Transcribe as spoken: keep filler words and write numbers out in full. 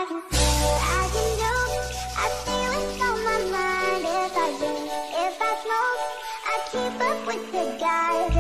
can say I can do. I feel it on my mind. If I drink, if I smoke, I keep up with the guys.